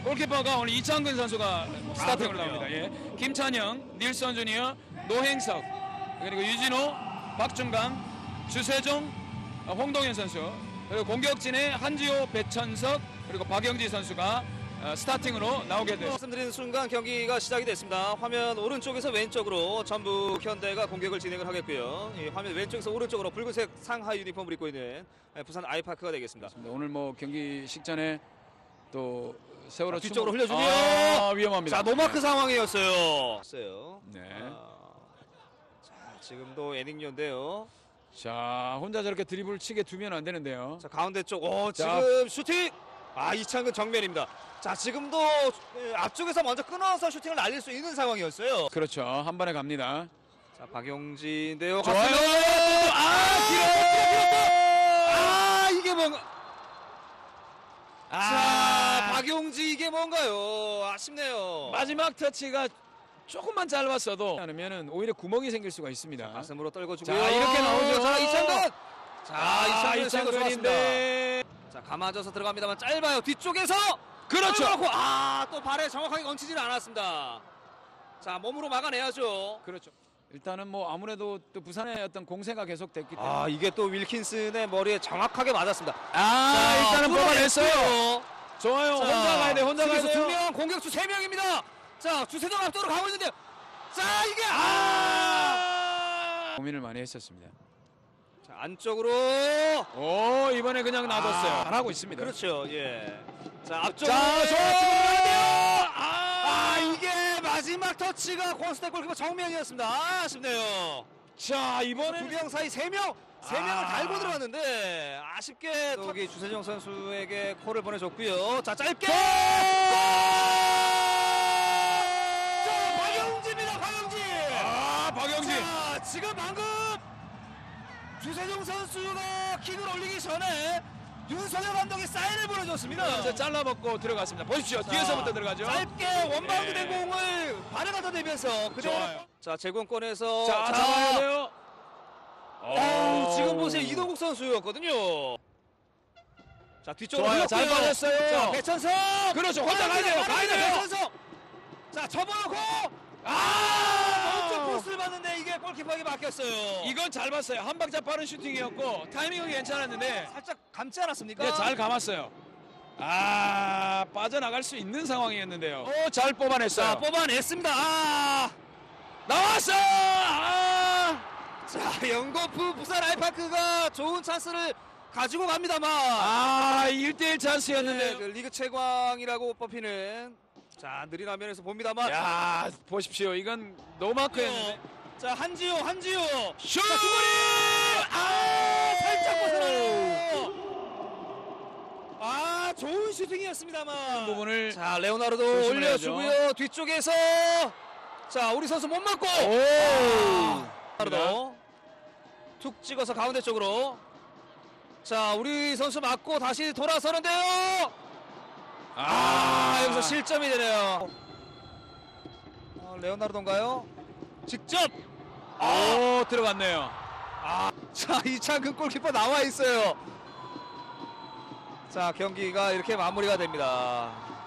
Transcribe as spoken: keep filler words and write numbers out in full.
골키퍼가 오늘 이창근 선수가 스타팅으로 아, 나옵니다. 예. 김찬영, 닐슨 주니어, 노행석, 그리고 유진호, 박준강, 주세종, 홍동현 선수, 그리고 공격진의 한지호, 배천석, 그리고 박영지 선수가 어, 스타팅으로 나오게 됐습니다. 말씀드리는 순간 경기가 시작이 됐습니다. 화면 오른쪽에서 왼쪽으로 전북 현대가 공격을 진행을 하겠고요. 이 화면 왼쪽에서 오른쪽으로 붉은색 상하 유니폼을 입고 있는 부산 아이파크가 되겠습니다. 오늘 뭐 경기 식전에 또 세월호 자, 뒤쪽으로 추모... 흘려주고요. 아, 위험합니다. 자, 노마크 네. 상황이었어요. 네. 아, 자, 지금도 에닝요인데요. 자, 혼자 저렇게 드리블 치게 두면 안 되는데요. 자, 가운데 쪽. 오, 자. 지금 슈팅. 아, 이창근 정면입니다. 자, 지금도 앞쪽에서 먼저 끊어서 슈팅을 날릴 수 있는 상황이었어요. 그렇죠. 한 번에 갑니다. 자, 박용진인데요. 좋아요. 갔습니다. 아, 길어. 아, 이게 뭔가. 아, 자, 박용지 이게 뭔가요? 아쉽네요. 마지막 터치가 조금만 짧았어도 않으면은 오히려 구멍이 생길 수가 있습니다. 가슴으로 떨궈주고요. 자, 이렇게 나오죠. 자, 이창근. 자, 아, 이창근 이창근인데. 자, 감아져서 들어갑니다만 짧아요. 뒤쪽에서. 그렇죠. 떨궈놓고, 아, 또 발에 정확하게 얹히지는 않았습니다. 자, 몸으로 막아내야죠. 그렇죠. 일단은 뭐 아무래도 또 부산의 어떤 공세가 계속됐기 때문에. 아, 이게 또 윌킨슨의 머리에 정확하게 맞았습니다. 아, 자, 일단은 뽑아냈어요. 뽑아냈어요. 좋아요. 자, 혼자 가야 돼. 혼자 가야 수비수 돼요. 두 명, 공격수 세 명입니다. 자, 주세종 앞쪽으로 가고 있는데요. 자, 이게 아! 아! 고민을 많이 했었습니다. 자, 안쪽으로. 오, 이번에 그냥 놔뒀어요. 아, 잘하고 있습니다. 그렇죠. 예. 자, 앞쪽으로. 자, 좋아요. 아, 아, 이게 마지막 터치가 고스텍 골키퍼 정면이었습니다. 아, 아쉽네요. 자, 이번에 두 명 사이 세 명, 세 아. 명을 달고 들어갔는데 아쉽게 여기 주세종 선수에게 콜을 보내줬고요. 자, 짧게. 자, 박영지입니다. 박영지. 아, 박영진. 자, 지금 방금 주세종 선수가 킥을 올리기 전에 윤석열 감독이 사인을 보내줬습니다. 이제 잘라먹고 들어갔습니다. 보십시오. 자, 뒤에서부터 들어가죠. 짧게 원바운드 예. 된 공을 발에 갖다 대면서 그대로. 좋아요. 자, 제공권에서 자, 잡아야 돼요. 오, 지금 보세요. 이동국 선수였거든요. 자, 뒤쪽으로 좋아요. 잘 흘렀고요. 빠졌어요. 자, 배천석. 그렇죠. 혼자 가야 돼요. 가야 돼요. 배천석. 자, 접어놓고. 아, 왼쪽 코스를 봤는데 이게 골키퍼에게 맡겼어요. 이건 잘 봤어요. 한 박자 빠른 슈팅이었고 타이밍은 괜찮았는데 살짝 감지 않았습니까? 네, 잘 감았어요. 아, 빠져나갈 수 있는 상황이었는데요. 오, 잘 뽑아냈어요. 자, 뽑아냈습니다. 아, 나왔어! 아! 자, 영거푸 부산 아이파크가 좋은 찬스를 가지고 갑니다만. 아, 일 대일 네, 찬스였는데. 그 리그 최광이라고 뽑히는. 자, 느린 화면에서 봅니다만. 야, 보십시오. 이건 노마크였는데. 자, 한지호, 한지호. 슛! 자, 중거리! 아, 살짝 벗어나요. 아, 좋은 슈팅이었습니다만. 부분을 자, 레오나르도 조심을 올려주고요. 뒤쪽에서. 자, 우리 선수 못 맞고. 오! 레오나르도 툭 찍어서 가운데 쪽으로. 자, 우리 선수 맞고 다시 돌아서는데요. 아, 여기서 실점이 되네요. 어, 레오나르도인가요? 직접. 오, 들어갔네요. 아, 자, 이창근 골키퍼 나와 있어요. 자, 경기가 이렇게 마무리가 됩니다.